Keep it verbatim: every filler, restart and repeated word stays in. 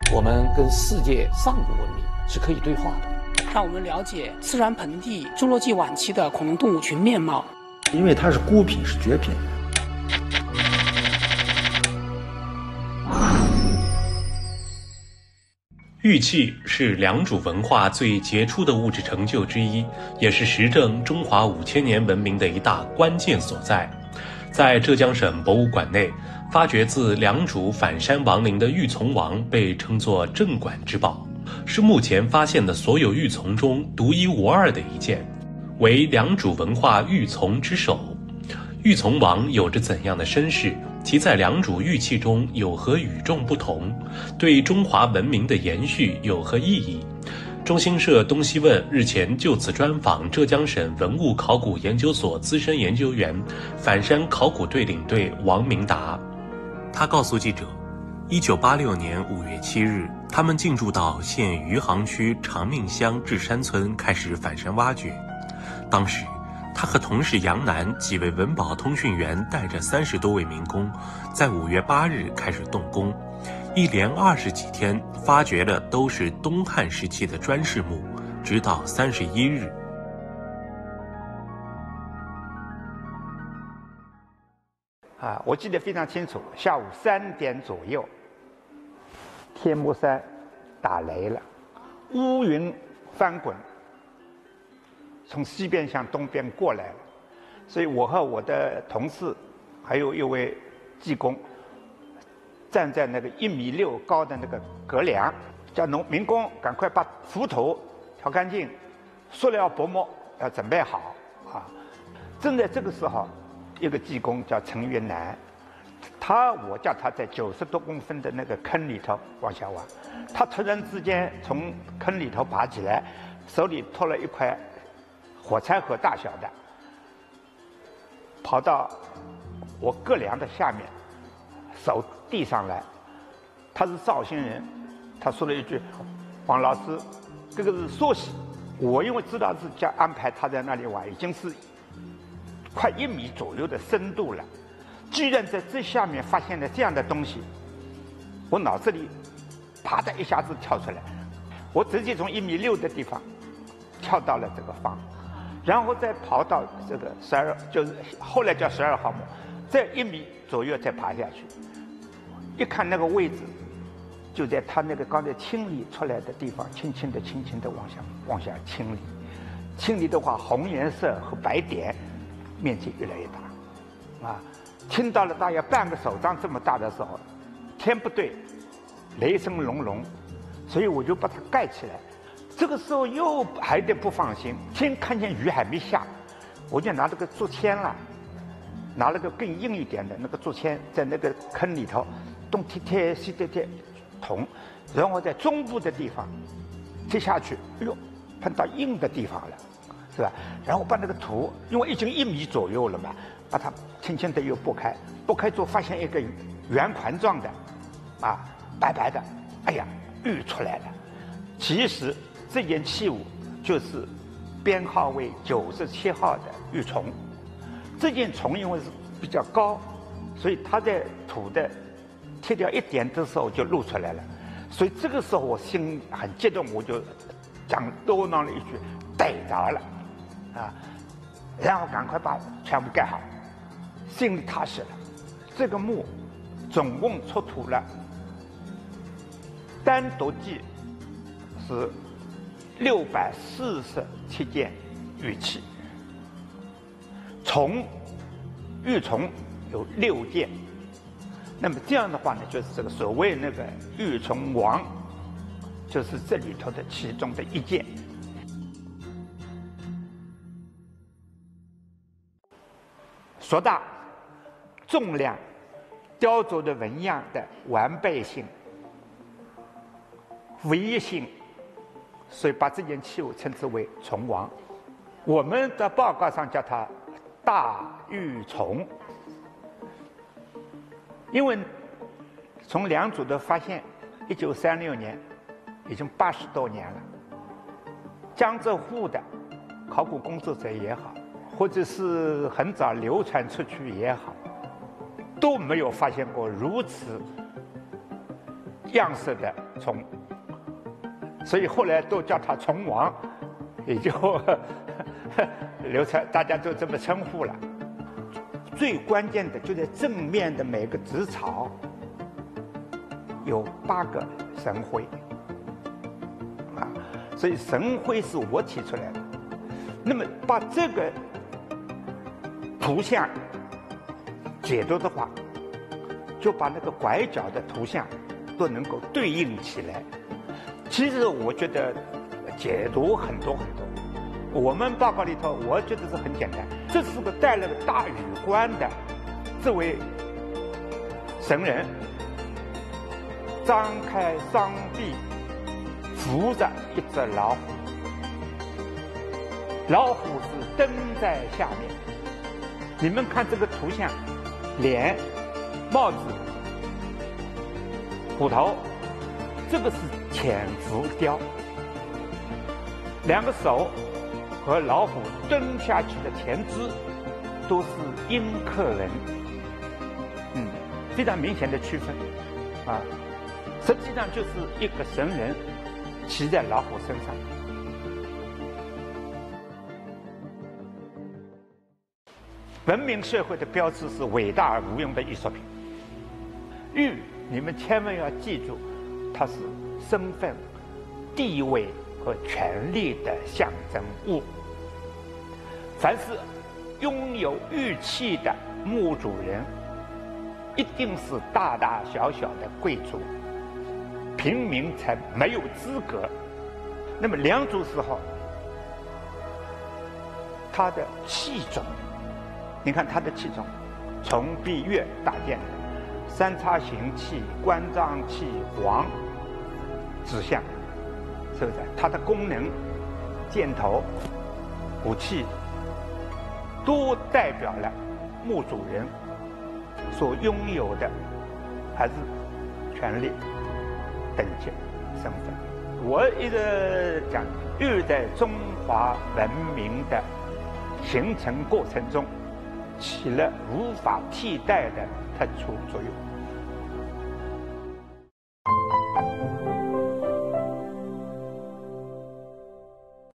我们跟世界上古文明是可以对话的， 让我们了解自然盆地侏罗纪晚期的恐龙动物群面貌。 因为它是孤品，是绝品。 玉器是良渚文化最杰出的物质成就之一，也是实证中华五千年文明的一大关键所在。在浙江省博物馆内，发掘自良渚反山王陵的玉琮王被称作镇馆之宝，是目前发现的所有玉琮中独一无二的一件，为良渚文化玉琮之首。玉琮王有着怎样的身世？其在良渚玉器中有何与众不同？对中华文明的延续有何意义？中新社东西问日前就此专访浙江省文物考古研究所资深研究员、反山考古队领队王明达。他告诉记者，一九八六年五月七日，他们进驻到县余杭区长命乡智山村开始反山挖掘。当时他和同事杨楠几位文保通讯员带着三十多位民工，在五月八日开始动工，一连二十几天，发掘的都是东汉时期的砖饰墓，直到三十一日。 啊，我记得非常清楚，下午三点左右，天目山打雷了，乌云翻滚。从西边向东边过来了，所以我和我的同事，还有一位技工，站在那个一米六高的那个隔梁，叫农民工赶快把浮土挑干净，塑料薄膜要准备好啊。正在这个时候，一个技工叫陈云南，他我叫他在九十多公分的那个坑里头往下挖，他突然之间从坑里头爬起来，手里托了一块火柴盒大小的，跑到我隔梁的下面，手递上来。他是绍兴人，他说了一句：“王老师，这个是缩洗。”我因为知道是叫安排他在那里挖，已经是快一米左右的深度了，居然在这下面发现了这样的东西，我脑子里啪的一下子跳出来，我直接从一米六的地方跳到了这个方。然后再跑到这个十二，就是后来叫十二号墓，再一米左右再爬下去，一看那个位置，就在他那个刚才清理出来的地方，轻轻的、轻轻的往下往下清理。清理的话，红颜色和白点面积越来越大，啊，清到了大约半个手掌这么大的时候，天不对，雷声隆隆，所以我就把它盖起来。这个时候又还得不放心，天看见雨还没下，我就拿这个竹签了，拿了个更硬一点的那个竹签，在那个坑里头东踢踢西踢踢捅，然后在中部的地方踢下去，哎呦，碰到硬的地方了，是吧？然后把那个土，因为已经一米左右了嘛，把它轻轻的又拨开，拨开之后发现一个圆盘状的，啊，白白的，哎呀，玉出来了。其实这件器物就是编号为九十七号的玉琮。这件琮因为是比较高，所以它在土的贴掉一点的时候就露出来了。所以这个时候我心很激动，我就讲嘟囔了一句：“逮着了！”啊，然后赶快把全部盖好，心里踏实了。这个墓总共出土了，单独计是六百四十七件玉器，琮玉琮有六件。那么这样的话呢，就是这个所谓那个玉琮王，就是这里头的其中的一件。硕大、重量、雕琢的纹样的完备性、唯一性。所以把这件器物称之为琮王，我们的报告上叫它大玉琮。因为从良渚的发现，一九三六年，已经八十多年了。江浙沪的考古工作者也好，或者是很早流传出去也好，都没有发现过如此样式的崇，所以后来都叫他崇王，也就流传，大家都这么称呼了。最关键的就在正面的每个子草有八个神徽啊，所以神徽是我提出来的。那么把这个图像解读的话，就把那个拐角的图像都能够对应起来。其实我觉得解读很多很多，我们报告里头我觉得是很简单，这是个戴了个大羽冠的这位神人，张开双臂扶着一只老虎，老虎是蹬在下面。你们看这个图像，脸、帽子、虎头，这个是潜伏雕。两个手和老虎蹲下去的前肢都是阴刻纹，嗯，非常明显的区分啊。实际上就是一个神人骑在老虎身上。文明社会的标志是伟大而无用的艺术品。玉，你们千万要记住，它是身份、地位和权力的象征物。凡是拥有玉器的墓主人，一定是大大小小的贵族，平民才没有资格。那么良渚时候，它的器种，你看它的器种，从璧月搭建的三叉形器、关张器、黄、指向，是不是？它的功能、箭头、武器，都代表了墓主人所拥有的还是权力、等级、身份。我一直讲，玉在中华文明的形成过程中起了无法替代的特殊作用。